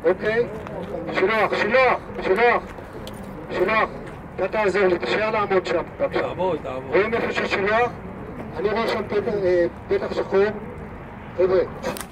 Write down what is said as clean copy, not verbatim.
אוקיי? שילוח, אתה תעזור לי, תשאר לעמוד שם. תעמוד. רואים איפה ששילוח? אני רואה שם פתח שחור. חבר'ה.